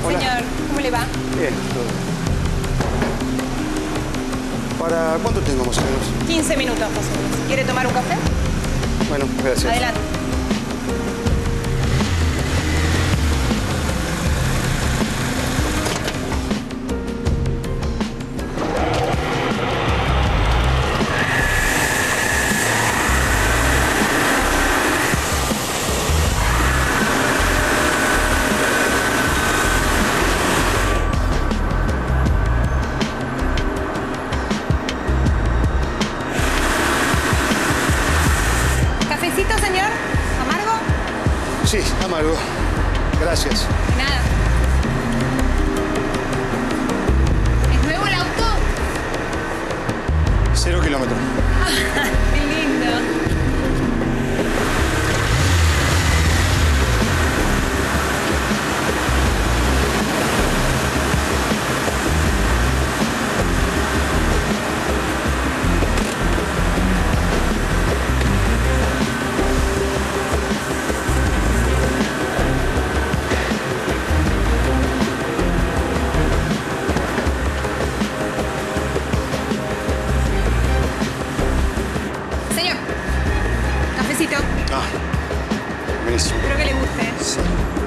Hola. señor. ¿Cómo le va? Bien, todo bien. ¿Para cuánto tengo más o menos? 15 minutos, más o menos. ¿Quiere tomar un café? Bueno, gracias. Adelante. ¿Cafecito, señor? ¿Amargo? Sí, amargo. Gracias. Nada. ¿Es nuevo el auto? 0 kilómetros. Qué lindo. Señor, cafecito. Ah, buenísimo. Espero que le guste. Sí.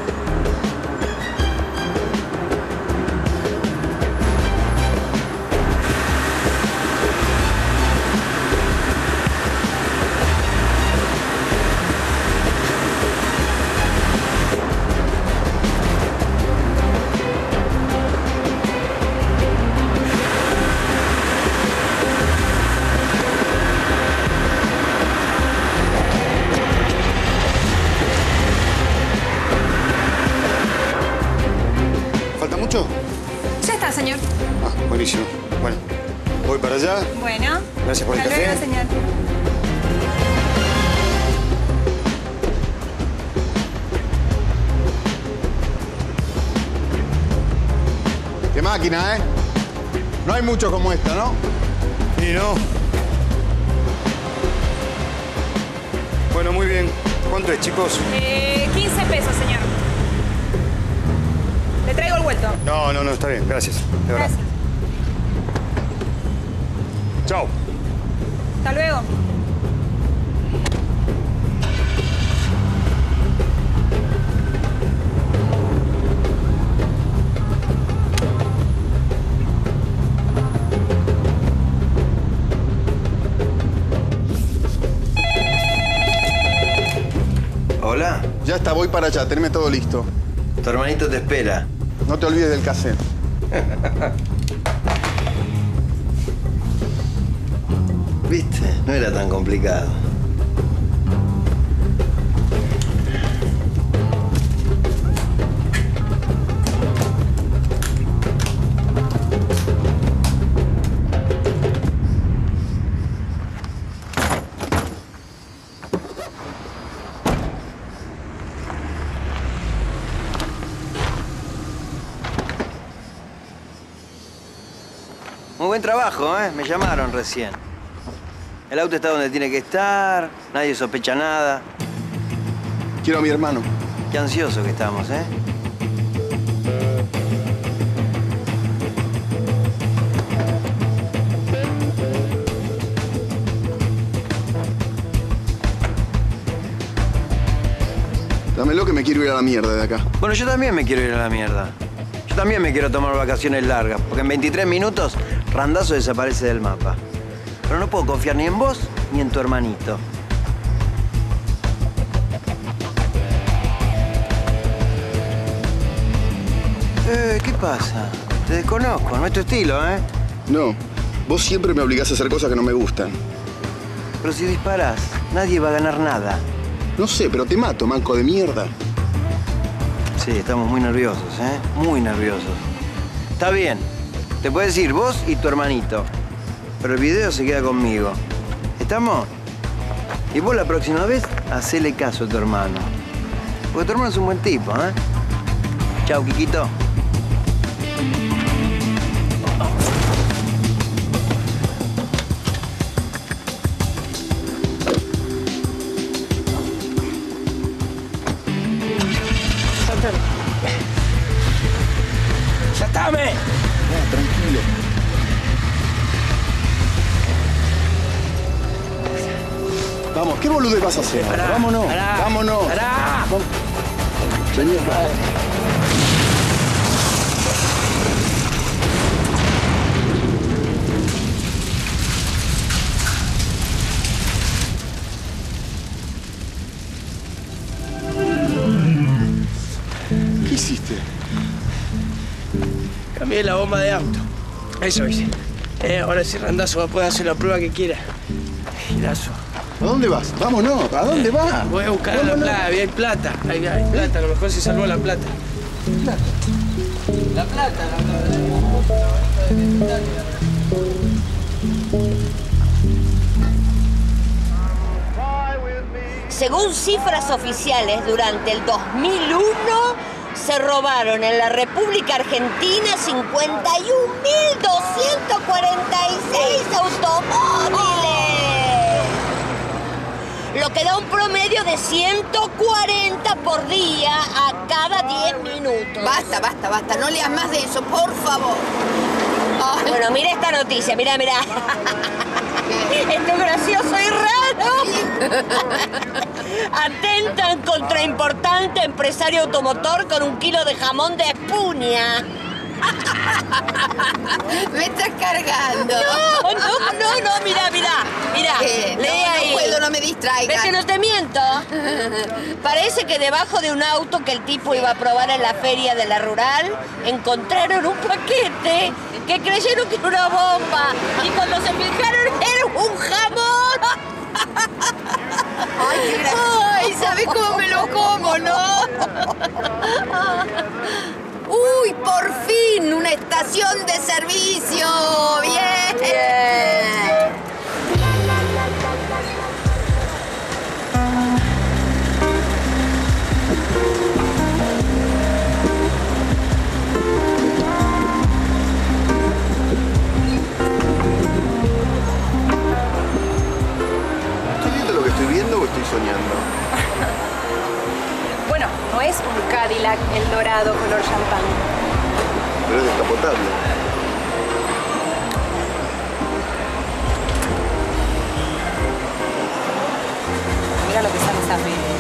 ¿Falta mucho? Ya está, señor. Ah, buenísimo. Bueno, voy para allá. Bueno. Gracias por el Hasta café. luego, señor. Qué máquina, ¿eh? No hay mucho como esta, ¿no? Y no. Bueno, muy bien. ¿Cuánto es, chicos? 15 pesos, señor. Le traigo el vuelto. No, está bien. Gracias. De verdad. Gracias. Chao. Hasta luego. Hola, Ya está, voy para allá, teneme todo listo. tu hermanito te espera. No te olvides del cassette. ¿Viste? No era tan complicado. Muy buen trabajo, ¿eh? Me llamaron recién. El auto está donde tiene que estar, nadie sospecha nada. Quiero a mi hermano. Qué ansioso que estamos, ¿eh? Dámelo que me quiero ir a la mierda de acá. Bueno, yo también me quiero ir a la mierda. Yo también me quiero tomar vacaciones largas, porque en 23 minutos Randazzo desaparece del mapa. Pero no puedo confiar ni en vos ni en tu hermanito. ¿Qué pasa? Te desconozco, no es tu estilo, ¿eh? No, vos siempre me obligás a hacer cosas que no me gustan. Pero si disparás, nadie va a ganar nada. No sé, pero te mato, manco de mierda. Sí, estamos muy nerviosos, ¿eh? Muy nerviosos. Está bien, te puedes ir vos y tu hermanito. Pero el video se queda conmigo. ¿Estamos? Y vos la próxima vez, hacele caso a tu hermano. Porque tu hermano es un buen tipo, ¿eh? Chau, Quiquito. ¡Soltame! Tranquilo. Vamos, ¿qué boludez vas a hacer? Pará, Vámonos, pará, vámonos. pará. Vamos. Vení acá. ¿Qué hiciste? Cambié la bomba de auto. Eso hice. Ahora si Randazo va a poder hacer la prueba que quiera. Girazo. ¿A dónde vas? Vámonos. ¿A dónde vas? Voy a buscar la plata. Hay plata. Hay plata. A lo mejor se salvó la plata. La plata. Según cifras oficiales, durante el 2001 se robaron en la República Argentina 51.246 automóviles. Lo que da un promedio de 140 por día a cada 10 minutos. Basta, basta, basta. No leas más de eso, por favor. Ay. Bueno, mira esta noticia, mira. Esto es gracioso y raro. Atentan contra importante empresario automotor con 1 kilo de jamón de Espuña. Me estás cargando. No, mira. Lee ahí. No puedo, no me distraigas. ¿Ves que no te miento? Parece que debajo de un auto que el tipo iba a probar en la feria de la rural, encontraron un paquete que creyeron que era una bomba. Y cuando se fijaron, era un jamón. Ay, qué gracioso. Ay, ¿sabes cómo me lo como, no? Uy, por fin, una estación de servicio. Bien. ¿Estoy viendo lo que estoy viendo o estoy soñando? Bueno, no es un Cadillac El Dorado color champán. Pero es descapotable. Mira lo que sale esa peli.